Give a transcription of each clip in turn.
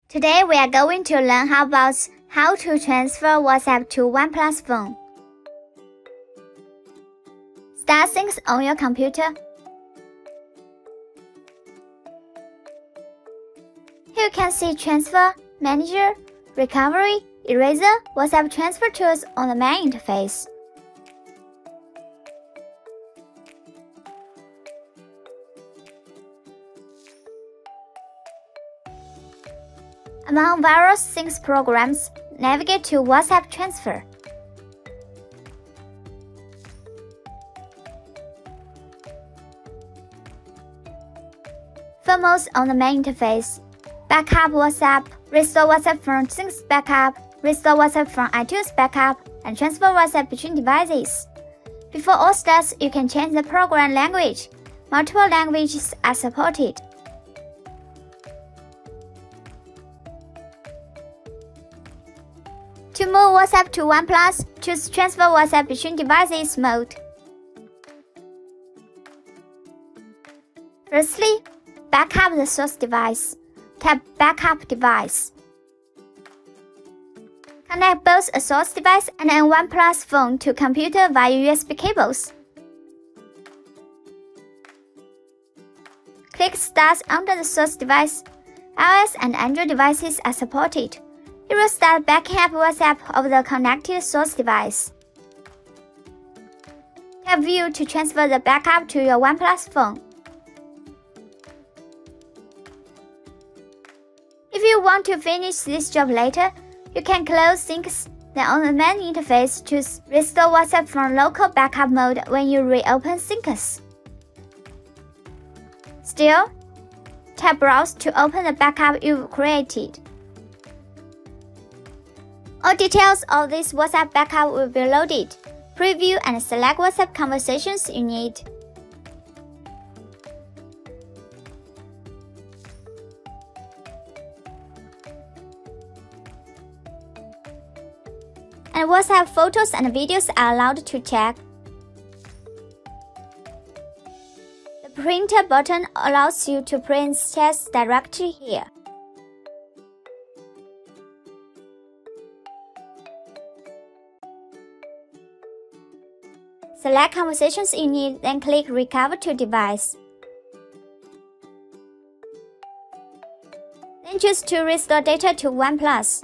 Today we are going to learn how to transfer WhatsApp to OnePlus phone. Start things on your computer. Here you can see Transfer, Manager, Recovery, Eraser, WhatsApp transfer tools on the main interface. Among various Sync programs, navigate to WhatsApp Transfer. Foremost on the main interface, Backup WhatsApp, Restore WhatsApp from Sync Backup, Restore WhatsApp from iTunes Backup, and Transfer WhatsApp between devices. Before all steps, you can change the program language. Multiple languages are supported. To move WhatsApp to OnePlus, choose Transfer WhatsApp between devices mode. Firstly, backup the source device. Tap Backup Device. Connect both a source device and a OnePlus phone to computer via USB cables. Click Start under the source device. iOS and Android devices are supported. It will start backing up WhatsApp of the connected source device. Tap View to transfer the backup to your OnePlus phone. If you want to finish this job later, you can close Syncs. Then on the main interface, choose Restore WhatsApp from local backup mode when you reopen Syncs. Still, tap Browse to open the backup you've created. All details of this WhatsApp backup will be loaded. Preview and select WhatsApp conversations you need. And WhatsApp photos and videos are allowed to check. The printer button allows you to print chats directly here. Select conversations you need, then click Recover to device. Then choose to restore data to OnePlus.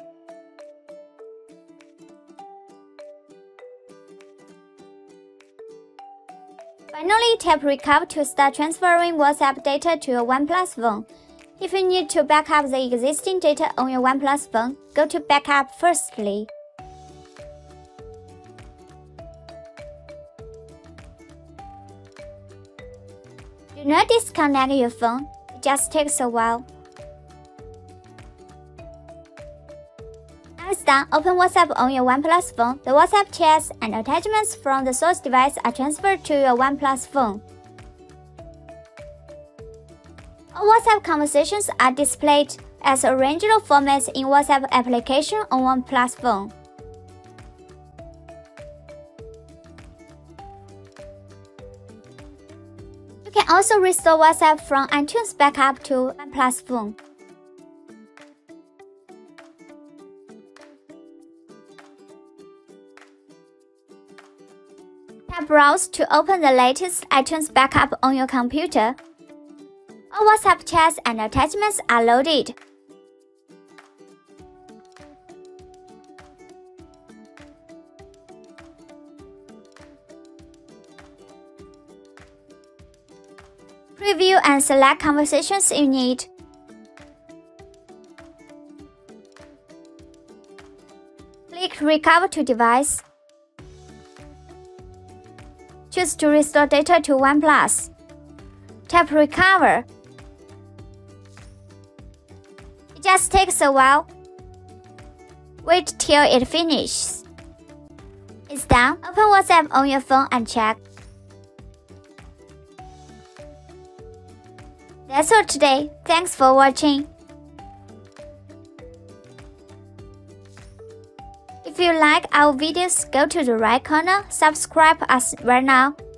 Finally, tap Recover to start transferring WhatsApp data to your OnePlus phone. If you need to back up the existing data on your OnePlus phone, go to Backup firstly. Do not disconnect your phone, it just takes a while. Now it's done, open WhatsApp on your OnePlus phone. The WhatsApp chats and attachments from the source device are transferred to your OnePlus phone. All WhatsApp conversations are displayed as original formats in WhatsApp application on OnePlus phone. You can also restore WhatsApp from iTunes Backup to OnePlus phone. Tap Browse to open the latest iTunes Backup on your computer. All WhatsApp chats and attachments are loaded. Preview and select conversations you need. Click Recover to device. Choose to restore data to OnePlus. Tap Recover. It just takes a while. Wait till it finishes. It's done. Open WhatsApp on your phone and check. That's all today. Thanks for watching. If you like our videos, go to the right corner, subscribe us right now.